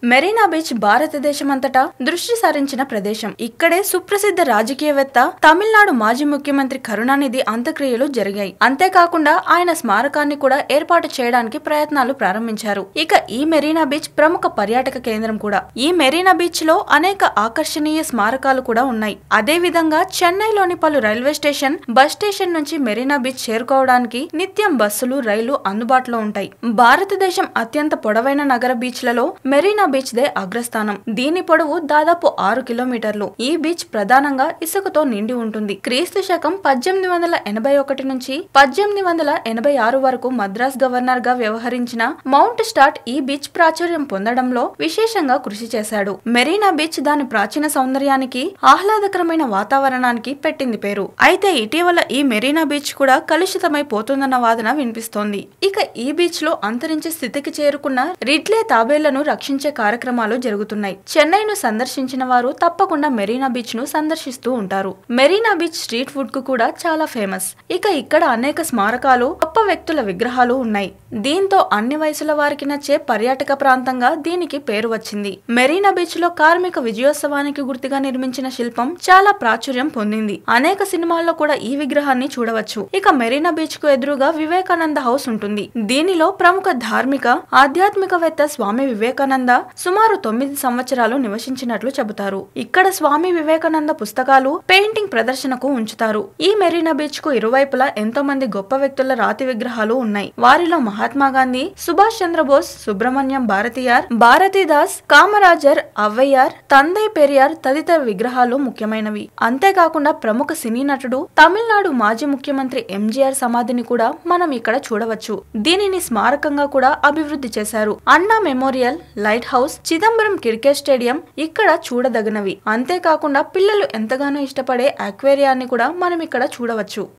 Marina beach భారతదేశమంతటా దృష్టి సారించిన ప్రదేశం. ఇక్కడే సుప్రసిద్ధ రాజకీయవేత్త తమిళనాడు మాజీ ముఖ్యమంత్రి కరుణానిధి అంత్యక్రియలు జరిగాయి. అంతేకాకుండా ఆయన స్మారకాన్ని కూడా ఏర్పాటు చేయడానికి ప్రయత్నాలు ప్రారంభించారు. ఇక ఈ మెరీనా బీచ్ ప్రముఖ పర్యాటక కేంద్రం కూడా. ఈ మెరీనా బీచ్ లో అనేక ఆకర్షణీయ స్మారకాలు కూడా ఉన్నాయి. అదే విధంగా చెన్నైలోని పలు రైల్వే స్టేషన్, బస్ స్టేషన్ నుంచి మెరీనా బీచ్ చేరుకోవడానికి నిత్యం బస్సులు, రైలు అందుబాటులో ఉంటాయి. భారతదేశం అత్యంత పొడవైన నగర బీచ్లలో మెరీనా బీచ్ దే అగ్రస్థానం. దీని పొడవు దాదాపు 6 కిలోమీటర్లు. ఈ బీచ్ ప్రధానంగా ఇసుకతో నిండి ఉంటుంది. క్రీస్తు శకం 1881 నుంచి 1886 వరకు మద్రాస్ గవర్నర్ గా వ్యవహరించిన మౌంట్ స్టార్ట్ ఈ బీచ్ ప్రాచుర్యం పొందడంలో విశేషంగా కృషి చేశాడు. మెరీనా బీచ్ దాని ప్రాచీన సౌందర్యానికి, ఆహ్లాదకరమైన వాతావరణానికి పెట్టింది పేరు. అయితే ఇటీవల ఈ మెరీనా బీచ్ కూడా కలుషితమైపోతుందన్న వాదన వినిపిస్తోంది. ఇక ఈ బీచ్ లో అంతరించే స్థితికి చేరుకున్న రిడ్లే తాబేళ్లను రక్షించే కార్యక్రమాలు జరుగుతున్నాయి. చెన్నైను సందర్శించిన వారు తప్పకుండా మెరీనా బీచ్ ను సందర్శిస్తూ ఉంటారు. మెరీనా బీచ్ స్ట్రీట్ ఫుడ్ కు కూడా చాలా ఫేమస్. ఇక ఇక్కడ అనేక స్మారకాలు, గొప్ప వ్యక్తుల విగ్రహాలు ఉన్నాయి. దీంతో అన్ని వయసుల వారికి నచ్చే పర్యాటక ప్రాంతంగా దీనికి పేరు వచ్చింది. మెరీనా బీచ్ లో కార్మిక విజయోత్సవానికి గుర్తుగా నిర్మించిన శిల్పం చాలా ప్రాచుర్యం పొందింది. అనేక సినిమాల్లో కూడా ఈ విగ్రహాన్ని చూడవచ్చు. ఇక మెరీనా బీచ్ కు ఎదురుగా వివేకానంద హౌస్ ఉంటుంది. దీనిలో ప్రముఖ ధార్మిక, ఆధ్యాత్మికవేత్త స్వామి వివేకానంద సుమారు 9 సంవత్సరాలు నివసించినట్లు చెబుతారు. ఇక్కడ స్వామి వివేకానంద పుస్తకాలు, పెయింటింగ్ ప్రదర్శనకు ఉంచుతారు. ఈ మెరీనా బీచ్ కు ఇరువైపులా ఎంతో మంది గొప్ప వ్యక్తుల రాతి విగ్రహాలు ఉన్నాయి. వారిలో మహాత్మా గాంధీ, సుభాష్ చంద్రబోస్, సుబ్రహ్మణ్యం భారతియార్, భారతీదాస్, కామరాజర్, అవ్వయ్యార్, తందై పెరియార్ తదితర విగ్రహాలు ముఖ్యమైనవి. అంతేకాకుండా ప్రముఖ సినీ నటుడు, తమిళనాడు మాజీ ముఖ్యమంత్రి ఎంజీఆర్ సమాధిని కూడా మనం ఇక్కడ చూడవచ్చు. దీనిని స్మారకంగా కూడా అభివృద్ధి చేశారు. Anna memorial, lighthouse, Chidambaram cricket stadium ఇక్కడ చూడదగినవి. అంతేకాకుండా పిల్లలు ఎంతగానో ఇష్టపడే అక్వేరియాన్ని కూడా మనం ఇక్కడ చూడవచ్చు.